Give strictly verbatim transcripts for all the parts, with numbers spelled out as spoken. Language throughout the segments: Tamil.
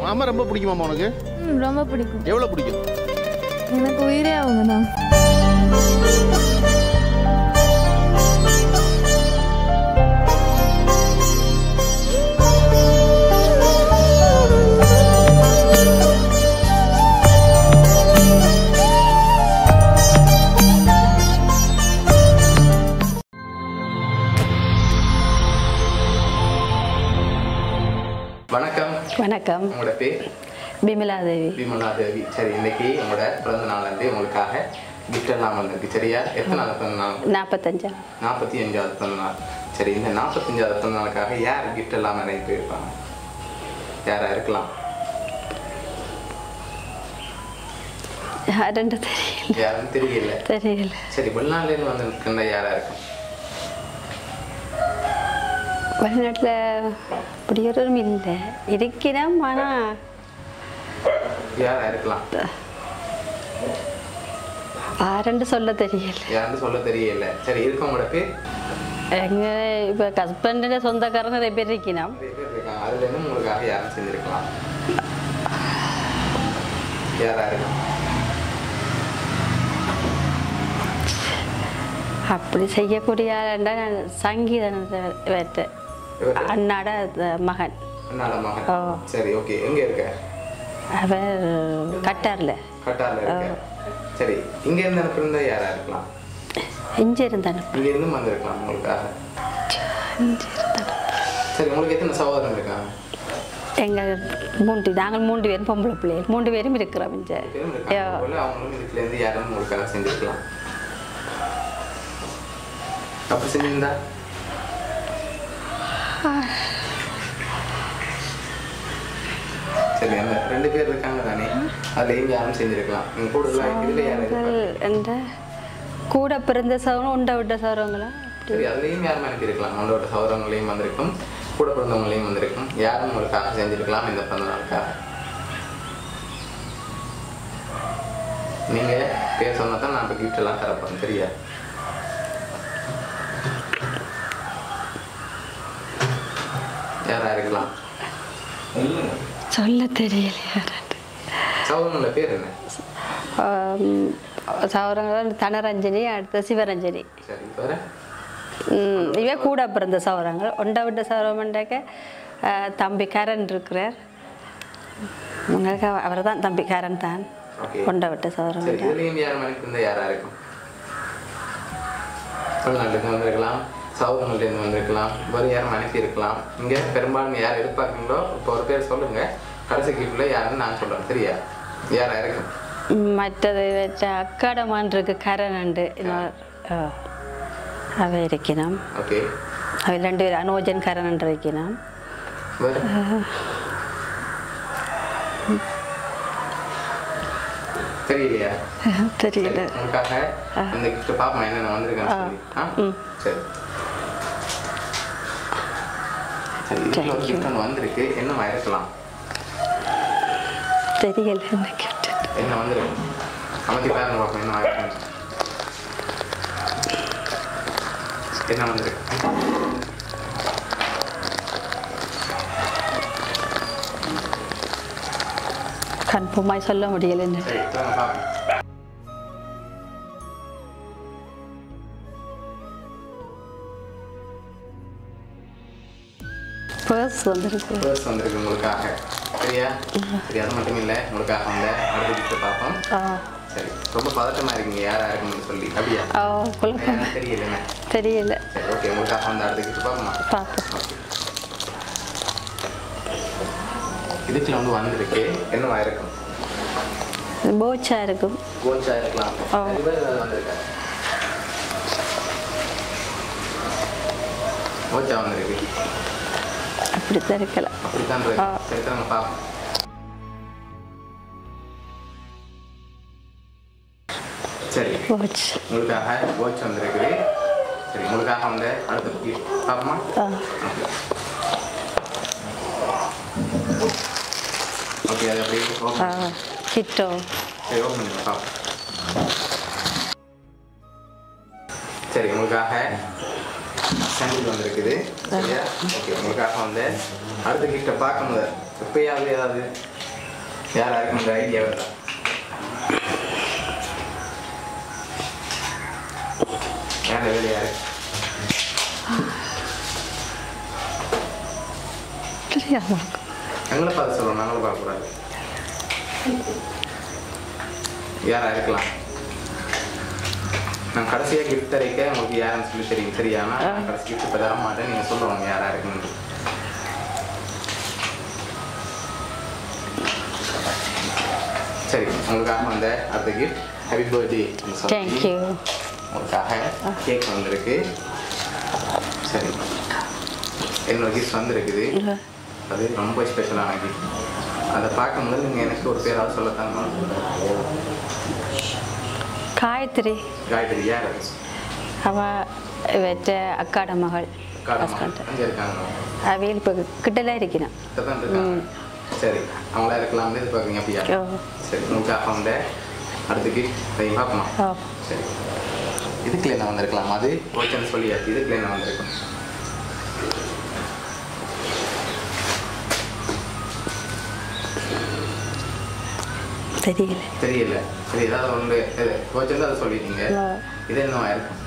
அம்மா ரொம்ப பிடிக்குமாம்மா உனக்கு? ம் ரொம்ப பிடிக்கும். எவ்வளோ பிடிக்கும்? எனக்கு உயிரே அவங்க தான். வணக்கம். வணக்கம். உங்களோட பேர்? பிமலா தேவி. பிமலா தேவி. சரி, இன்னைக்கு உங்களோட பிறந்த நாள் வந்து உங்களுக்காக கிஃப்ட் எல்லாம் வந்திருக்கு. சரியா? எத்தனை நாள் பிறந்த நாள்? நாற்பத்தஞ்சா நாற்பத்தி அஞ்சாவது பிறந்த நாள். சரி, இந்த நாற்பத்தஞ்சாவது பிறந்த நாளுக்காக யார் கிஃப்ட் எல்லாம் நிறைய போயிருப்பாங்க? யாரா இருக்கலாம்? யாருன்னு தெரியல. யாருன்னு தெரியல. தெரியல. சரி, வெளிநாட்டுலேருந்து வந்து நிற்கின்ற யாரா இருக்கும்? வெளிநாட்டில் இப்படியும் இல்லை இருக்கிறோம். ஆனால் யாரா இருக்கலாம்? யாருன்னு சொல்ல தெரியல. யாருன்னு சொல்ல தெரியல. சரி, இருக்கவங்களோட பேர்? எங்க இப்போ ஹஸ்பண்டோட சொந்தக்காரன் நிறைய பேர் இருக்கணும். நிறைய பேர் இருக்காங்க. அதுலேருந்து உங்களுக்காக யாரும் செஞ்சுருக்கலாம்? யாரா இருக்கும்? அப்படி செய்யக்கூடிய ஆளுண்டா நான் சங்கீதன் வேட்டேன். அண்ணாட மகன். அண்ணாட மகன். ஓ. சரி, ஓகே. எங்கே இருக்க? அவர் கட்டாரில். கட்டாரில் இருக்க. சரி, இங்கே இருந்து அனுப்புறதா யாரா இருக்கலாம்? இங்கே இருந்தானு. இங்கே இருந்து வந்திருக்கலாம் உங்களுக்காக. சரி, உங்களுக்கு எத்தனை சகோதரன் இருக்காங்க? எங்கள் மூன்று நாங்கள் மூன்று பேரும் பொம்பளை பிள்ளைகள் மூன்று பேரும் இருக்கிறோம். இங்கே அவங்களும் இதுலேருந்து யாரும் உங்களுக்காக செஞ்சுருக்கலாம். அப்போ செஞ்சிருந்தா சரி, அந்த ரெண்டு பேர் இருக்காங்க தானே, அதுலேயும் யாரும் செஞ்சுருக்கலாம். நீங்கள் கூட இதில் யாரும் என்ற கூட பிறந்த சவரம் உண்டை விட்ட சவரங்களா? சரி, அதுலேயும் யாரும் அனுப்பியிருக்கலாம். உண்டோட சவரங்களையும் வந்திருக்கும், கூட பிறந்தவங்களையும் வந்திருக்கும். யாரும் உங்களுக்காக செஞ்சுருக்கலாம் இந்த பிறந்த நாளுக்காக. நீங்கள் பேர் சொன்னா தான் நான் இப்போ கிஃப்ட் எல்லாம் தரப்போம். சரியா? யாரா இருக்கலாம்? சொல்ல தெரியல. சௌரங்களோட பேர் என்ன? சவரங்கள் தனரஞ்சனி, அடுத்த சிவரஞ்சனி. சரி, வேற? இவ கூட பிறந்த சவரங்கள். ஒண்டை விட்ட சவரம்ண்டாக்க தம்பி கரண் இருக்கிறார். உங்களுக்கு அவர் தான் தம்பி கரண் தான். ஒண்டை விட்ட சவரம். இதுலேயும் யாரும் மணிக்கு யாரா இருக்கும்? தமிழ்நாட்டுக்கு வந்திருக்கலாம், சௌரங்கள்லேருந்து வந்திருக்கலாம், வேறு யாரும் அனுப்பி இருக்கலாம். இங்கே பெரும்பாலும் யார் எதிர்பார்க்குறீங்களோ இப்போ ஒரு பேர் சொல்லுங்க. கடைசி கிஃப்டில் யாருன்னு நான் சொல்கிறேன். சரியா? யாரா இருக்கும்? மற்றது வச்ச அக்காடமான் இருக்கு, கரண் உண்டு. அவ இருக்கணும். ஓகே. அவ ரெண்டு பேர் அனோஜன் கரண் இருக்கணும். தெரியலையா? தெரியல. உங்களுக்காக இந்த கிஃப்ட் பாப்பா என்னென்ன வந்திருக்கேன்னு சொல்லி. ஆ சரி சரி இதில் ஒரு கிஃப்ட் ஒன்று வந்திருக்கு. என்னவா இருக்கலாம்? தெரியல. என்ன கிஃப்ட் என்ன வந்திருக்கு? அமைதி பாருங்க பாப்பா. என்ன ஆயிருக்கு? என்ன வந்திருக்கு? கன்ஃபார்மாய் சொல்ல முடியல. சரி, பாப்பா. பர்ஸ் வந்திருக்கு. பர்ஸ் வந்திருக்கு உங்களுக்காக. சரியா? சரி, அது மட்டும் இல்லை, உங்களுக்காக வந்து அடுத்த கிஃப்ட் பார்ப்போம். சரி, ரொம்ப பதட்டமாக இருக்கீங்க யாரா இருக்குன்னு சொல்லி. அப்படியா? தெரியல. தெரியல. சரி, ஓகே. உங்களுக்காக வந்து அடுத்த கிஃப்ட் பார்ப்போமா? பார்ப்போம். இதுக்குள்ள வந்து வந்திருக்கு. என்னவா இருக்கும்? போச்சா இருக்கும். கோச்சா இருக்கலாம். வந்திருக்கேன். கோச்சா வந்திருக்கு. அப்படித்தான் இருக்கலாம். அப்படித்தான் இருக்கு. சரி, தாங்க பார்ப்போம். சரி, உங்களுக்காக கோச் வந்திருக்குது. சரி, உங்களுக்காக வந்து அடுத்த பார்ப்போமா? ஓகே. அது அப்படியே கிட்டோ. சரி, ஓப்பன் பண்ணி பார்ப்போம். சரி, உங்களுக்காக சாண்டில் வந்திருக்குது சரியா ஓகே உங்களுக்காக வந்து அடுத்த கிஃப்ட்டை பார்க்கும்போது எப்பயாவது ஏதாவது யார் யாருக்கும் இந்த ஐடியா வருதா யார் வேலை யாரு எங்களை பார்த்து சொல்லுவோம் நாங்களும் பார்க்கக்கூடாது யாரா இருக்கலாம் நான் கடைசியாக கிஃப்ட் தரைக்க உங்களுக்கு யாருன்னு சொல்லி தெரியும் சரியா நான் கடைசி கிஃப்ட் இப்போ தர மாட்டேன் நீங்கள் சொல்லுவாங்க யாரா இருக்குன்னு சரி உங்களுக்காக வந்த அடுத்த கிஃப்ட் ஹாப்பி பர்த்டே தேங்க்யூ உங்களுக்காக கேக் வந்திருக்கு சரி என்னோட கிஃப்ட் வந்திருக்குது அது ரொம்ப ஸ்பெஷலான கிஃப்ட் அதை பார்க்கும்போது நீங்கள் எனக்கு ஒரு பேராவது சொல்லத்தாங்க காயத்ரி காயத்ரி யார் அது அவ வெற்ற அக்காட மகள் அவையில் இப்போ கிட்டலாம் இருக்கிறேன் சரி அவங்களா இருக்கலாம் எதிர்பார்க்குறீங்க அப்படியா சரி உங்களுக்காக அவங்க அடுத்த கிஃப்ட் பார்ப்போமா சரி இதுக்குள்ள என்ன வந்திருக்கலாம் அது ஓகேன்னு சொல்லியாச்சு இதுக்குள்ள என்ன வந்திருக்கும் தெரியல தெரியல சரி ஏதாவது ஒன்று ஓச்சந்து அதை சொல்லிட்டீங்க இது என்னவா இருக்கும்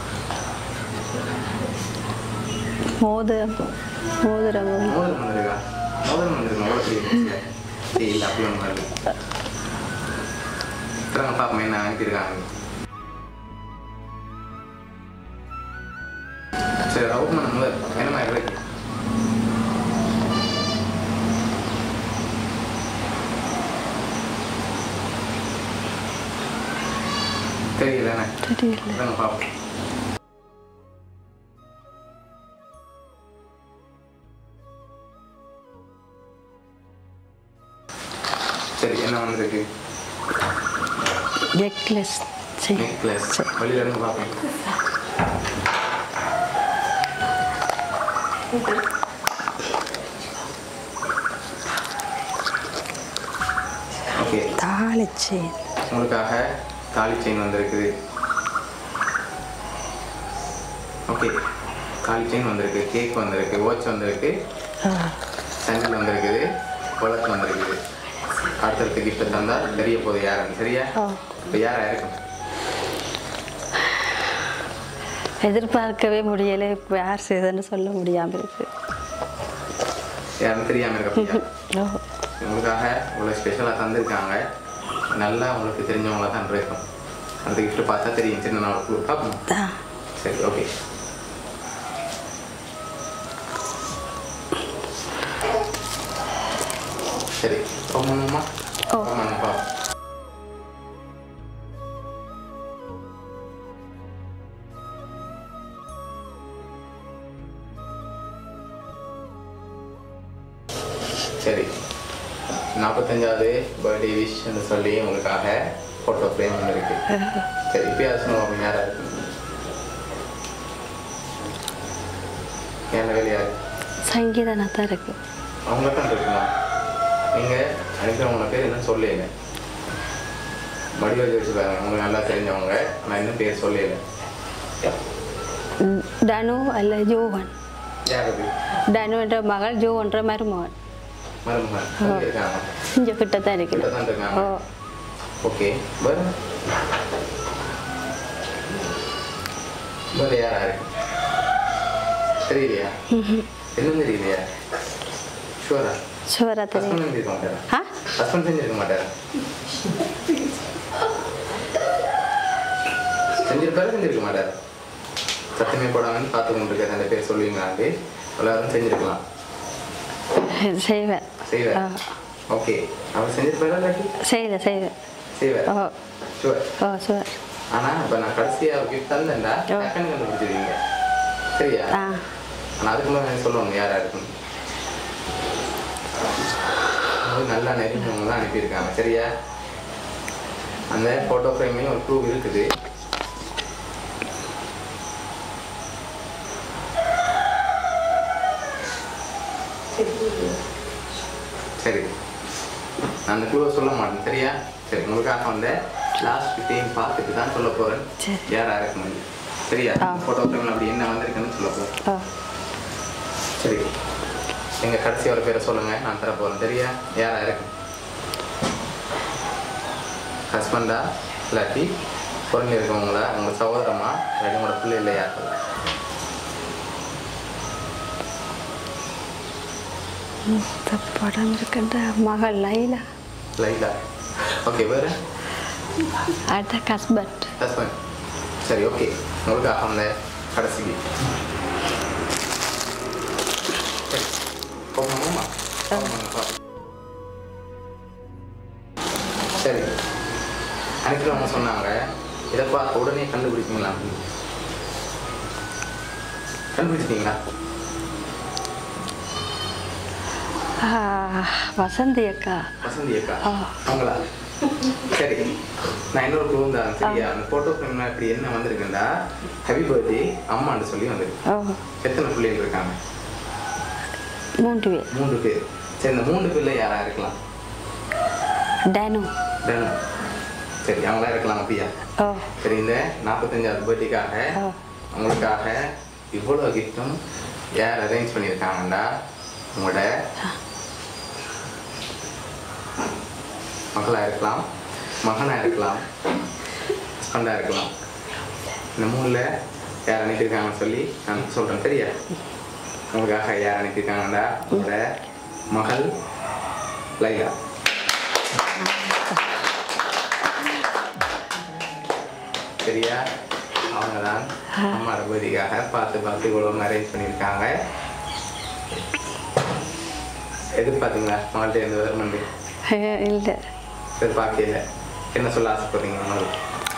மோதிரம் மோதிரம் மோதிரம் வந்திருக்கா மோதிரம் வந்திருக்கா எவ்வளோ தெரியல சரி இல்லை அப்படி ஒன்று வருது திறங்க பார்ப்போம் என்ன அனுப்பியிருக்காங்க சரி ஓப்பன் பண்ண முதல் என்ன மாதிரி இருக்கு தெரியலண்ணே தெரியல பார்ப்போம் சரி என்ன வந்திருக்கு நெக்லஸ் நெக்லஸ் வெளியில இருந்து பார்ப்போம் ஓகே தாலி செயின் உங்களுக்காக தாலி செயின் வந்திருக்குது ஓகே தாலி செயின் வந்திருக்கு கேக் வந்திருக்கு வாட்ச் வந்திருக்கு சங்கில் வந்திருக்குது குளத்து வந்திருக்குது அடுத்தடுத்த கிஃப்ட் தந்தா தெரிய போகுது யாருன்னு சரியா இப்போ யாரா இருக்கும் எதிர்பார்க்கவே முடியலை இப்போ யார் செய்தன்னு சொல்ல முடியாமல் இருக்கு யாருன்னு தெரியாமல் இருக்க உங்களுக்காக இவ்வளோ ஸ்பெஷலாக தந்திருக்காங்க நல்லா உங்களுக்கு தெரிஞ்சவங்கள தான் இருக்கும் அந்த கிஃப்ட் பார்த்தா தெரியும் சின்ன நான் குழு பார்ப்போம் சரி ஓகே சரி போகணுமா போகணும்ப்பா சரி நாற்பத்தஞ்சாவது பர்த்டே விஷன்னு சொல்லி உங்களுக்காக ஃபோட்டோ ஃப்ரேம் ஒன்று இருக்கு சரி இப்போ சொல்லுவாங்க யாரா இருக்கு என்ன வேலையா சங்கீதனா தான் இருக்கு அவங்க தான் இருக்குமா நீங்கள் அனுப்பினவங்கள பேர் இன்னும் சொல்லல மடி வச்சு வச்சுருக்காங்க உங்களுக்கு நல்லா தெரிஞ்சவங்க ஆனால் இன்னும் பேர் சொல்லல தனு அல்ல ஜோவன் யார் அது தனு என்ற மகள் ஜோவன்ற மருமகன் மருமகன் இருக்காங்க இங்கே கிட்ட தான் இருக்கு கிட்ட தான் இருக்காங்க ஓகே பர் பர் யாரா இருக்கு தெரியலையா இன்னும் தெரியலையா ஷுவரா ஷுவரா தெரியும் ஹஸ்பண்ட் செஞ்சிருக்க மாட்டாரா ஆ ஹஸ்பண்ட் செஞ்சிருக்க மாட்டாரா செஞ்சிருப்பாரு செஞ்சிருக்க மாட்டார் சத்தமே போடாமன்னு பார்த்து கொண்டு இருக்க அந்த பேர் சொல்லுவீங்களாண்டு எல்லாரும் செஞ்சிருக்கலாம் செய்வேன் செய்வேன் ஓகே அவர் செஞ்சிருப்பாரா இல்லாட்டி செய்வேன் செய்வேன் செய்வேன் ஓ ஷுவர் ஓ ஷுவர் ஆனால் இப்போ நான் கடைசியாக கிஃப்ட் தந்தேன்டா டக்குன்னு கண்டுபிடிச்சிருவீங்க சரியா ஆ ஆனால் அதுக்கு முன்னாடி சொல்லுவாங்க யாராக இருக்குன்னு நல்லா நெருங்கினவங்க தான் அனுப்பியிருக்காங்க சரியா அந்த ஃபோட்டோ ஃப்ரேம்லேயும் ஒரு ப்ரூஃப் இருக்குது சரி நான் அந்த க்ளூவை சொல்ல மாட்டேன் சரியா சரி உங்களுக்காக வந்து லாஸ்ட் டைம் பார்த்துட்டு தான் சொல்ல போகிறேன் யாராக இருக்கும் சரியா ஃபோட்டோ ஃப்ரேமில் அப்படி என்ன வந்திருக்குன்னு சொல்லப்போம். ஆ சரி எங்கள் கடைசி ஒரு பேரை சொல்லுங்கள், நான் தர போகிறேன். சரியா? யாரா இருக்கு? ஹஸ்பண்டா இல்லாட்டி குழந்தை இருக்கவங்களா, உங்கள் சகோதரமா இல்லாட்டி உங்களோட பிள்ளை இல்லையா? இந்த படம் இருக்கின்ற மகள் லைலா. லைலா. ஓகே, வேறு? அடுத்த ஹஸ்பண்ட். ஹஸ்பண்ட். சரி, ஓகே. உங்களுக்கு அந்த கடைசிக்கு போகணுமா? சரி, அனுப்பிடுவாங்க சொன்னாங்க. இதை பார்த்த உடனே கண்டுபிடிச்சிங்களா? கண்டுபிடிச்சிட்டீங்களா? வசந்தி அக்கா. வசந்தி அக்கா அவங்களா? சரி, நான் இன்னொரு க்ளூ தான். சரியா? அந்த ஃபோட்டோ ஃப்ரேம்ல இப்படி என்ன வந்திருக்குண்டா, ஹாப்பி பர்த்டே அம்மான்னு சொல்லி வந்திருக்கு. எத்தனை பிள்ளைகள் இருக்காங்க? மூன்று பேர். மூன்று பேர். சரி, இந்த மூன்று பேர்ல யாரா இருக்கலாம்? டேனு. டேனு. சரி, அவங்களா இருக்கலாம் அப்படியா? சரி, இந்த நாற்பத்தஞ்சாவது பர்த்டேக்காக அவங்களுக்காக இவ்வளோ கிஃப்டும் யார் அரேஞ்ச் பண்ணியிருக்காங்கண்டா, உங்களோட மகளாக இருக்கலாம், மகனாக இருக்கலாம், ஹஸ்பண்டாக இருக்கலாம். இந்த மூணில் யார் அனுப்பியிருக்காங்கன்னு சொல்லி நான் சொல்கிறேன். சரியா? உங்களுக்காக யார் அனுப்பியிருக்காங்கண்டா, உங்களோட மகள் லைலா. சரியா? அவங்க தான் அம்மா ரகுபதிக்காக பார்த்து பார்த்து இவ்வளோ அரேஞ்ச் பண்ணியிருக்காங்க. எதிர்பார்த்தீங்களா மகள்கிட்ட எந்த வருமானு? இல்லை, எதிர்பார்க்கல. என்ன சொல்ல ஆசைப்படுறீங்க மகள்?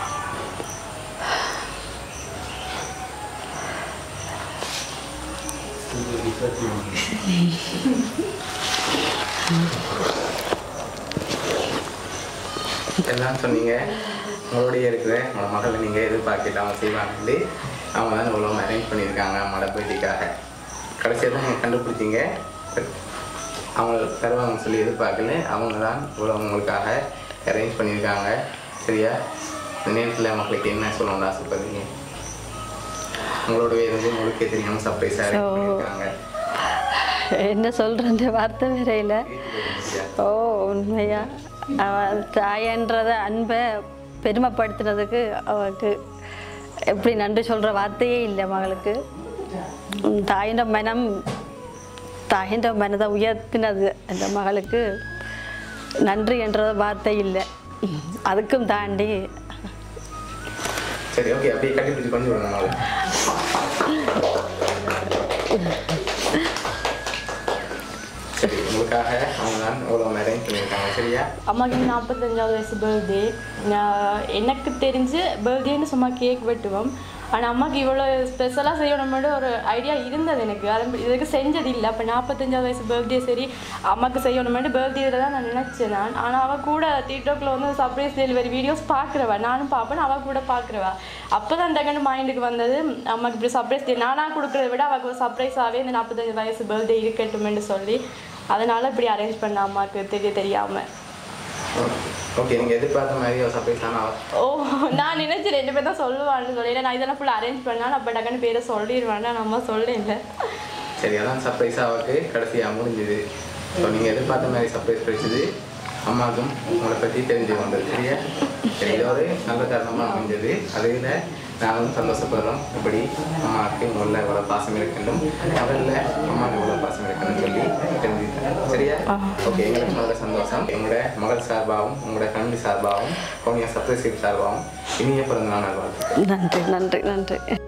எல்லாம் சொன்னீங்க. உங்களோடைய இருக்கிற உங்களோட மகளை நீங்கள் எதிர்பார்க்கல, அவங்க செய்வாங்க. அவங்க தான் இவ்வளோ அரேஞ்ச் பண்ணியிருக்காங்க அம்மாவோட பேட்டிக்காக. கடைசியாக தான் நீங்கள் கண்டுபிடிச்சிங்க. அவங்க தருவாங்கன்னு சொல்லி எதிர்பார்க்கல, அவங்க தான் இவ்வளோ உங்களுக்காக அரேஞ்ச் பண்ணியிருக்காங்க. சரியா? இந்த நேரத்தில் மக்களுக்கு என்ன சொல்லணும்னு ஆசைப்படுறீங்க? உங்களோடவே இருந்து உங்களுக்கே தெரியாமல் சர்ப்ரைஸாக அரேஞ்ச் பண்ணியிருக்காங்க. என்ன சொல்கிற வார்த்தை வேற இல்லை. ஓ, உண்மையா அவள் தாயன்றத அன்பை பெருமைப்படுத்துனதுக்கு அவளுக்கு எப்படி நன்றி சொல்கிற வார்த்தையே இல்லை மகளுக்கு. தாயின்ற மனம் தாயின்ற மனதை உயர்த்தினது அந்த மகளுக்கு. நன்றி என்ற வார்த்தை இல்லை, அதுக்கும் தாண்டி. சரி, ஓகே. அப்படியே கட்டிப்பிடிச்சு பண்ணி விடுங்க. சரி, உங்களுக்காக அவங்க தான் இவ்வளோ அரேஞ்ச் பண்ணியிருக்காங்க. சரியா? அம்மாக்கு நாற்பத்தஞ்சாவது வயசு பர்த்டே. எனக்கு தெரிஞ்சு பர்த்டேன்னு சும்மா கேக் வெட்டுவோம். ஆனால் அம்மாவுக்கு இவ்வளோ ஸ்பெஷலாக செய்யணும்னு ஒரு ஐடியா இருந்தது எனக்கு. அது இதுக்கு செஞ்சது இல்லை. அப்போ நாற்பத்தஞ்சாவது வயசு பர்த்டே சரி அம்மாவுக்கு செய்யணும்னு பர்த்டேயில் தான் நான் நினச்சேன் நான். ஆனால் அவள் கூட டிக்டாக்ல வந்து சர்ப்ரைஸ் டெலிவரி வீடியோஸ் பார்க்குறவா, நானும் பார்ப்பேன், அவள் கூட பார்க்குறவா. அப்போ தான் டக்குன்னு மைண்டுக்கு வந்தது, அம்மாவுக்கு இப்படி சர்ப்ரைஸ் டே நானாக கொடுக்குறத விட அவளுக்கு ஒரு சர்ப்ரைஸாகவே இந்த நாற்பத்தஞ்சு வயசு பர்த்டே இருக்கட்டும்னு சொல்லி அதனால் இப்படி அரேஞ்ச் பண்ண அம்மாவுக்கு தெரிய தெரியாமல். ஓகே, நீங்கள் எதிர்பார்த்த மாதிரி ஒரு சர்ப்ரைஸ் தானே? ஓ, நான் நினைச்சு ரெண்டு பேர் தான் சொல்லுவான்னு சொல்லி நான் இதெல்லாம் ஃபுல்லாக அரேஞ்ச் பண்ணாலும் அப்போ டக்குன்னு பேரை சொல்லிடுவேன். நம்ம சொல்லல. சரி, அதான் சர்ப்ரைஸாக அவருக்கு கடைசியாக முடிஞ்சுது. ஸோ நீங்கள் எதிர்பார்த்த மாதிரி சர்ப்ரைஸ் கிடைச்சிது. அம்மாவுக்கும் உங்களை பற்றி தெரிஞ்சு வந்தது. சரியா? சரி, இது ஒரு நல்ல தருணமாக அமைஞ்சது. அதில் நாங்களும் சந்தோஷப்படுறோம். இப்படி அம்மாவுக்கு உங்களில் இவ்வளோ பாசம் இருக்கின்றும் அவளில் அம்மாவுக்கு இவ்வளோ பாசம் இருக்கணும்னு சொல்லி தெரிஞ்சுக்கிட்டேன். சரியா? ஓகே, எங்களுக்கு நல்ல சந்தோஷம். எங்களோட மகள் சார்பாகவும் உங்களோட கல்வி சார்பாகவும் கவுனியா சர்ப்ரைஸ் சார்பாகவும் இனிய பிறந்த நாள் வாழ்த்துக்கள். நன்றி நன்றி நன்றி.